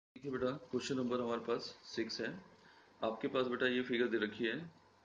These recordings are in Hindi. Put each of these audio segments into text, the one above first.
देखिए बेटा, क्वेश्चन नंबर हमारे पास 6 है। आपके पास बेटा ये फिगर दे रखी है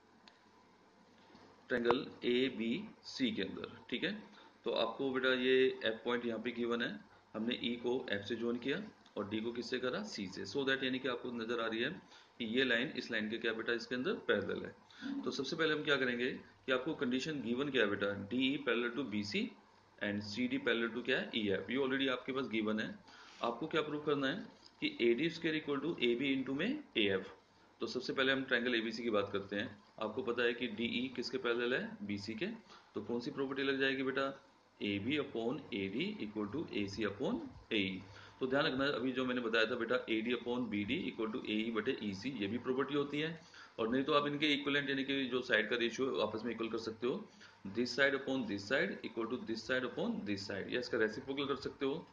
ट्रायंगल ए बी सी के अंदर, ठीक है। तो आपको बेटा ये एफ पॉइंट यहाँ पे गिवन है। हमने ई को एफ से ज्वाइन किया और डी को किससे करा, सी से। सो दैट यानी कि आपको नजर आ रही है कि ये लाइन इस लाइन के क्या बेटा इसके अंदर पैरेलल है। तो सबसे पहले हम क्या करेंगे कि आपको कंडीशन गिवन क्या है बेटा, D E parallel to B C and C D parallel to क्या है, ई एफ। ये ऑलरेडी आपके पास गिवन है। आपको क्या प्रूव करना है कि A D square equal to A B into में ए एफ। तो सबसे पहले हम ट्रायंगल एबीसी की बात करते हैं। आपको पता है कि डीई किसके पैरेलल है, बीसी के। तो कौन सी प्रॉपर्टी लग जाएगी बेटा, A B upon A D equal to A C upon A E. तो ध्यान रखना, अभी जो मैंने बताया था बेटा A D upon B D equal to A E बटे ई सी, ये भी प्रॉपर्टी होती है। और नहीं तो आप इनके इक्वलेंट यानी कि जो साइड का रेशियो आपस में इक्वल कर सकते हो। This side upon this side equal to this side upon this side, या इसका रेसिप्रोकल कर सकते हो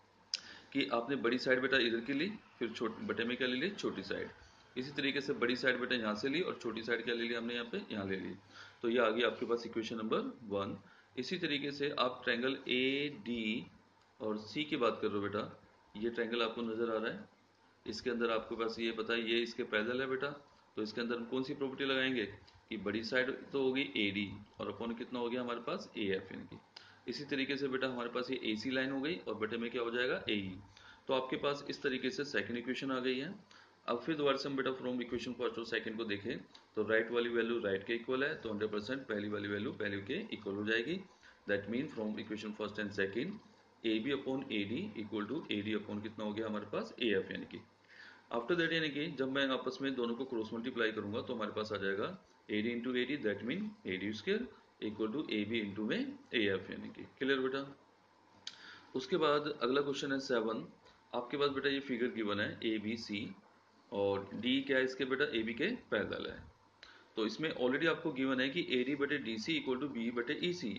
कि आपने बड़ी साइड बेटा इधर की ली, फिर छोटी बटे में क्या ले ली, छोटी साइड। इसी तरीके से बड़ी साइड बेटा यहाँ से ली और छोटी साइड क्या ले ली हमने यहाँ पे, यहाँ ले ली। तो ये आ गई आपके पास इक्वेशन नंबर 1। इसी तरीके से आप ट्रायंगल ए डी और सी की बात कर रहे हो बेटा। ये ट्रायंगल आपको नजर आ रहा है, इसके अंदर आपके पास ये पता है ये इसके पैरेलल है बेटा। तो इसके अंदर हम कौन सी प्रॉपर्टी लगाएंगे कि बड़ी साइड तो होगी ए डी और अपॉन कितना हो गया हमारे पास ए एफ यानी कि। इसी तरीके से बेटा हमारे पास ये ए सी लाइन हो गई और बटे में क्या हो जाएगा, ए ई। तो आपके पास इस तरीके से सेकंड इक्वेशन आ गई है। अब फिर दोबारा से हम बेटा फ्रॉम इक्वेशन फर्स्ट और सेकंड को देखें तो राइट वाली वैल्यू राइट के इक्वल है, तो 100% पहली वाली वैल्यू पहले के इक्वल हो जाएगी। That mean from equation first and second A B upon A D equal to A D upon कितना हो गया हमारे पास, ए एफ यानी कि। आफ्टर दैट यानी कि जब मैं आपस में दोनों को क्रॉस मल्टीप्लाई करूंगा तो हमारे पास आ जाएगा A D into A D, that mean A D square equal to A B into में ए एफ यानी कि। क्लियर बेटा। उसके बाद अगला क्वेश्चन है 7। आपके पास बेटा ये फिगर गिवन है ए बी सी और डी क्या है इसके बेटा, ए बी के पैरेलल है। तो इसमें ऑलरेडी आपको गिवन है कि ए डी बटे D C equal to B बटे ई सी।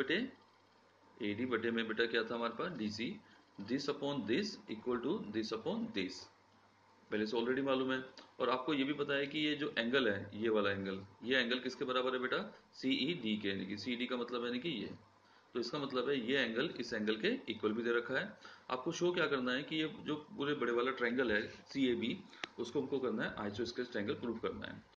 ए डी बटे में बेटा क्या था हमारे पास, D C. This upon this equal to this upon this, पहले से ऑलरेडी मालूम है। और आपको ये भी पता है कि ये जो एंगल है, ये वाला एंगल, ये एंगल किसके बराबर है बेटा, सी ई डी के, यानी कि सी डी का मतलब है यानी कि ये। तो इसका मतलब है ये एंगल इस एंगल के इक्वल भी दे रखा है। आपको शो क्या करना है कि ये जो पूरे बड़े वाला ट्रायंगल है सी ए बी, उसको हमको करना है आइसोस्केलेस ट्रायंगल प्रूव करना है।